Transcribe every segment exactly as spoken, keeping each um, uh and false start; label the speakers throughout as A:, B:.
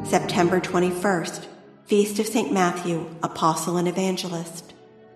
A: September twenty-first, Feast of Saint Matthew, Apostle and Evangelist.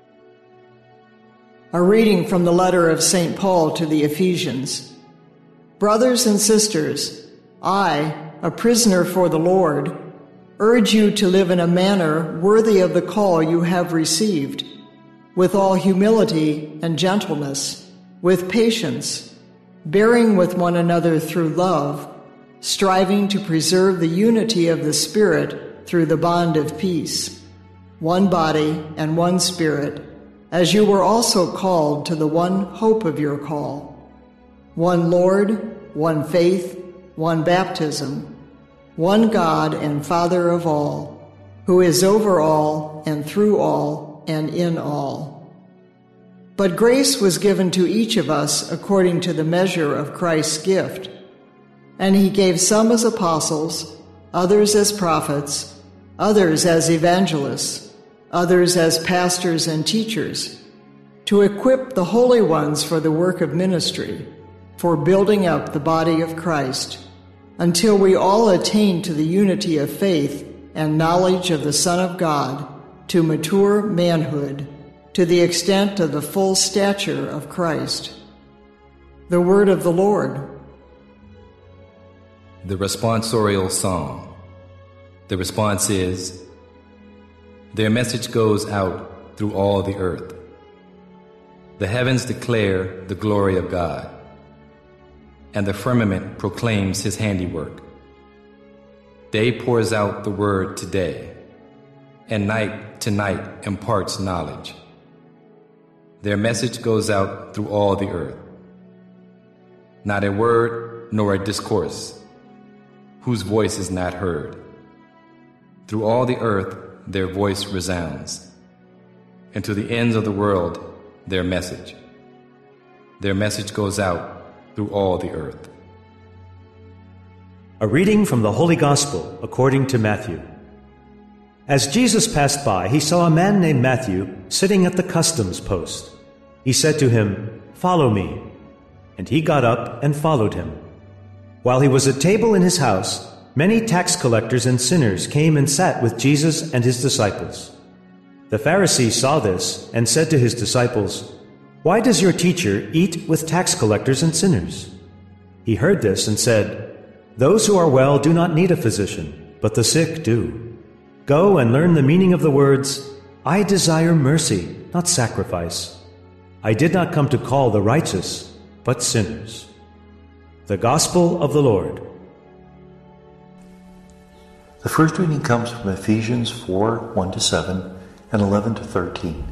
B: A reading from the letter of Saint Paul to the Ephesians. Brothers and sisters, I, a prisoner for the Lord, urge you to live in a manner worthy of the call you have received, with all humility and gentleness, with patience, bearing with one another through love, striving to preserve the unity of the Spirit through the bond of peace. One body and one Spirit, as you were also called to the one hope of your call. One Lord, one faith, one baptism, one God and Father of all, who is over all and through all and in all. But grace was given to each of us according to the measure of Christ's gift. And he gave some as apostles, others as prophets, others as evangelists, others as pastors and teachers, to equip the holy ones for the work of ministry, for building up the body of Christ, until we all attain to the unity of faith and knowledge of the Son of God, to mature manhood, to the extent of the full stature of Christ. The word of the Lord.
C: The responsorial psalm. The response is, their message goes out through all the earth. The heavens declare the glory of God, and the firmament proclaims his handiwork. Day pours out the word to day, and night to night imparts knowledge. Their message goes out through all the earth. Not a word nor a discourse, whose voice is not heard. Through all the earth their voice resounds, and to the ends of the world their message. Their message goes out through all the earth.
D: A reading from the Holy Gospel according to Matthew. As Jesus passed by, he saw a man named Matthew sitting at the customs post. He said to him, "Follow me." And he got up and followed him. While he was at table in his house, many tax collectors and sinners came and sat with Jesus and his disciples. The Pharisees saw this and said to his disciples, "Why does your teacher eat with tax collectors and sinners?" He heard this and said, "Those who are well do not need a physician, but the sick do. Go and learn the meaning of the words, 'I desire mercy, not sacrifice.' I did not come to call the righteous, but sinners." The Gospel of the Lord.
E: The first reading comes from Ephesians four, one to seven and eleven to thirteen.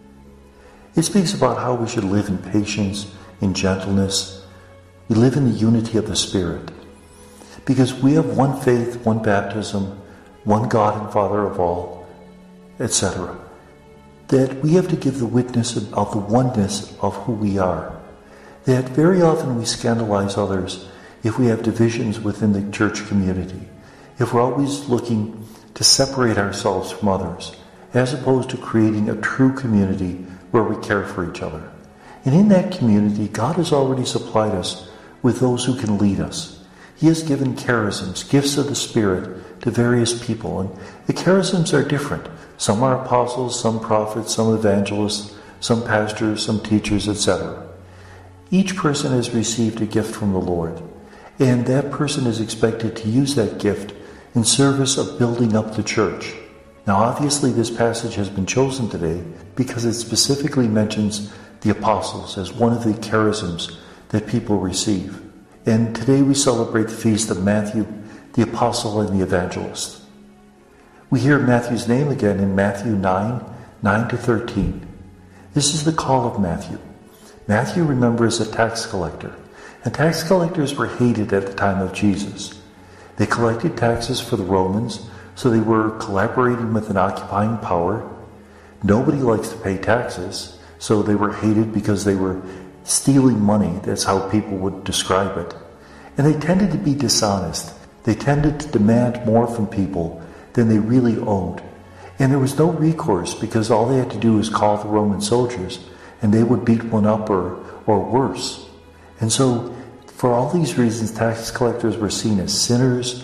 E: It speaks about how we should live in patience, in gentleness. We live in the unity of the Spirit, because we have one faith, one baptism, one God and Father of all, et cetera. That we have to give the witness of the oneness of who we are. That very often we scandalize others if we have divisions within the church community, if we're always looking to separate ourselves from others, as opposed to creating a true community where we care for each other. And in that community, God has already supplied us with those who can lead us. He has given charisms, gifts of the Spirit, to various people, and the charisms are different. Some are apostles, some prophets, some evangelists, some pastors, some teachers, et cetera. Each person has received a gift from the Lord, and that person is expected to use that gift in service of building up the church. Now, obviously, this passage has been chosen today because it specifically mentions the apostles as one of the charisms that people receive. And today we celebrate the feast of Matthew, the apostle and the evangelist. We hear Matthew's name again in Matthew nine, nine to thirteen. This is the call of Matthew. Matthew, remember, is a tax collector, and tax collectors were hated at the time of Jesus. They collected taxes for the Romans, so they were collaborating with an occupying power. Nobody likes to pay taxes, so they were hated because they were stealing money. That's how people would describe it. And they tended to be dishonest. They tended to demand more from people than they really owed. And there was no recourse because all they had to do was call the Roman soldiers and they would beat one up or, or worse. And so for all these reasons, tax collectors were seen as sinners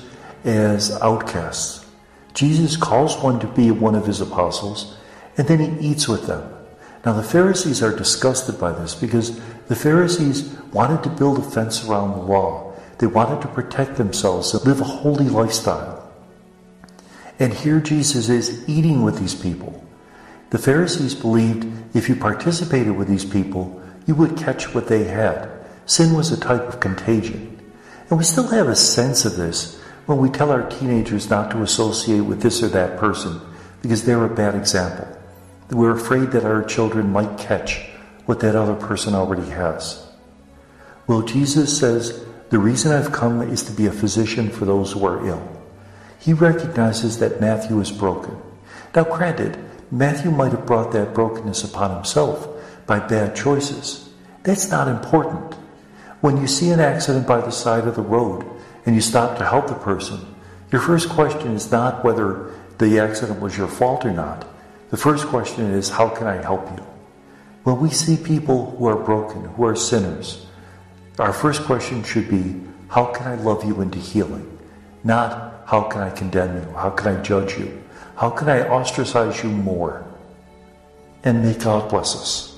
E: as outcasts. Jesus calls one to be one of his apostles, and then he eats with them. Now the Pharisees are disgusted by this because the Pharisees wanted to build a fence around the law. They wanted to protect themselves and live a holy lifestyle. And here Jesus is eating with these people. The Pharisees believed if you participated with these people, you would catch what they had. Sin was a type of contagion. And we still have a sense of this when we tell our teenagers not to associate with this or that person because they're a bad example. We're afraid that our children might catch what that other person already has. Well, Jesus says, the reason I've come is to be a physician for those who are ill. He recognizes that Matthew is broken. Now, granted, Matthew might have brought that brokenness upon himself by bad choices. That's not important. When you see an accident by the side of the road and you stop to help the person, your first question is not whether the accident was your fault or not. The first question is, how can I help you? When we see people who are broken, who are sinners, our first question should be, how can I love you into healing? Not, how can I condemn you? How can I judge you? How can I ostracize you more? And may God bless us.